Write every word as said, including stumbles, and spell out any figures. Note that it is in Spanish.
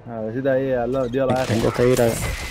A ver si de ahí, hazlo, Dios la Tengo que ir a,